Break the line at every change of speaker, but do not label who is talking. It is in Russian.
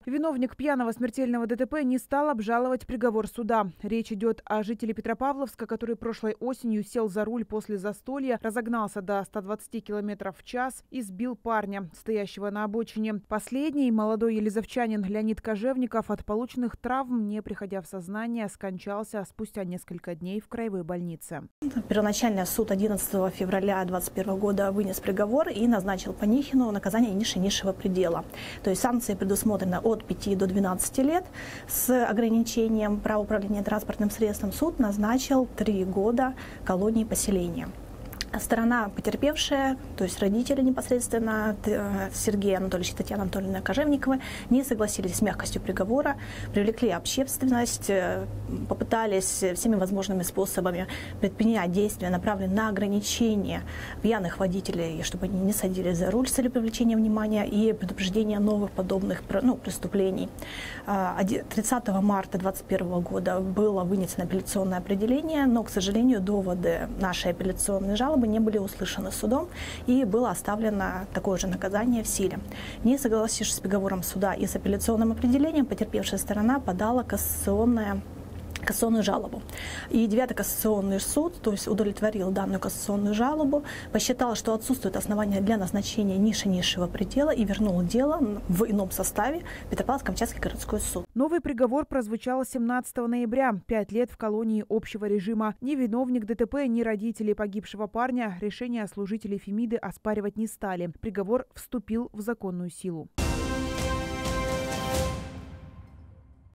Виновник пьяного смертельного ДТП не стал обжаловать приговор суда. Речь идет о жителе Петропавловска, который прошлой осенью сел за руль после застолья, разогнался до 120 км в час и сбил парня, стоящего на обочине. Последний, молодой елизавчанин Леонид Кожевников, от полученных травм, не приходя в сознание, скончался спустя несколько дней в краевой больнице.
Первоначально суд 11 февраля 2021 года вынес приговор и назначил Панихину наказание ниже низшего предела. То есть санкции предусмотрены от 5 до 12 лет. С ограничением права управления транспортным средством суд назначил 3 года колонии поселения. Сторона потерпевшая, то есть родители непосредственно Сергей Анатольевич и Татьяна Анатольевна Кожевниковы, не согласились с мягкостью приговора, привлекли общественность, попытались всеми возможными способами предпринять действия, направленные на ограничение пьяных водителей, чтобы они не садились за руль с целью привлечения внимания и предупреждения новых подобных преступлений. 30 марта 2021 года было вынесено апелляционное определение, но, к сожалению, доводы нашей апелляционной жалобы не были услышаны судом, и было оставлено такое же наказание в силе. Не согласившись с приговором суда и с апелляционным определением, потерпевшая сторона подала кассационную жалобу. И 9-й кассационный суд, то есть удовлетворил данную кассационную жалобу, посчитал, что отсутствует основания для назначения ниже низшего предела и вернул дело в ином составе в Петропавловск-Камчатский городской суд.
Новый приговор прозвучал 17 ноября. 5 лет в колонии общего режима. Ни виновник ДТП, ни родители погибшего парня решение служителей Фемиды оспаривать не стали. Приговор вступил в законную силу.